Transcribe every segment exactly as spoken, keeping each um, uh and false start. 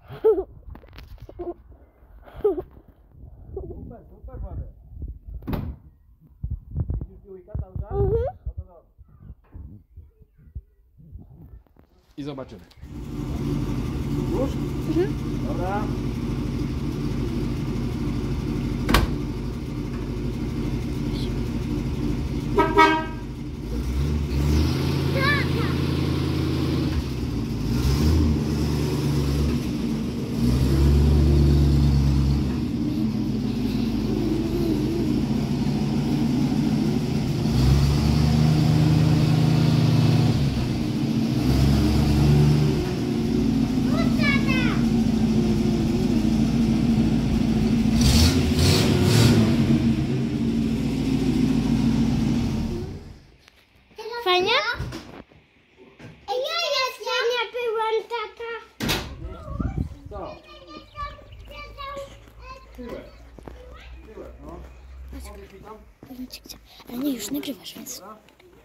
Super, super, Władek. Widzisz piłkę cały czas? Mhm. No to dobrze. I zobaczymy. Już? Mhm. Dobra. Fajnie? Ja jeszcze nie byłam, tata. Co? Tyłek. Tyłek, no. Powiedz mi tam. Ale nie, już nagrywasz, więc... Dobra.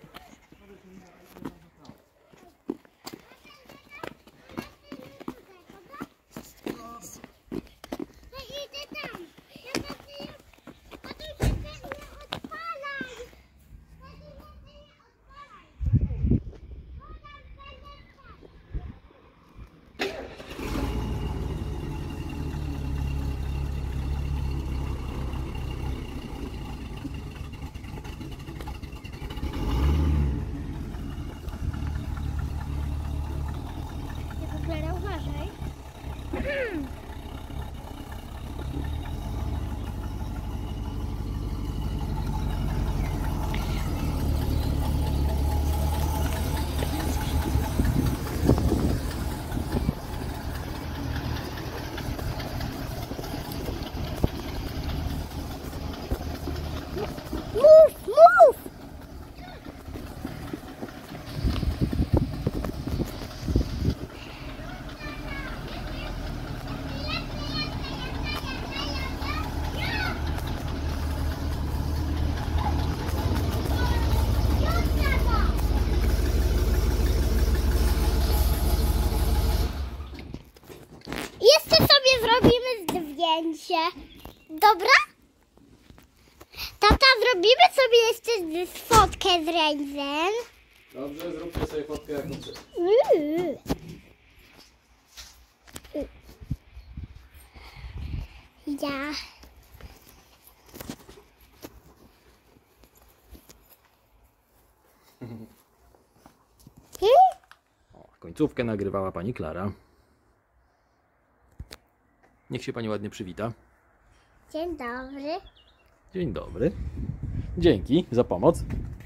Klara, uważaj. Mów, mów! Jeszcze sobie zrobimy zdjęcie. Dobra? Tata, zrobimy sobie jeszcze fotkę z Raven. Dobrze, zróbcie sobie fotkę jak chcecie. Uuu. Ja. O, końcówkę nagrywała pani Klara. Niech się pani ładnie przywita. Dzień dobry. Dzień dobry. Dzięki za pomoc.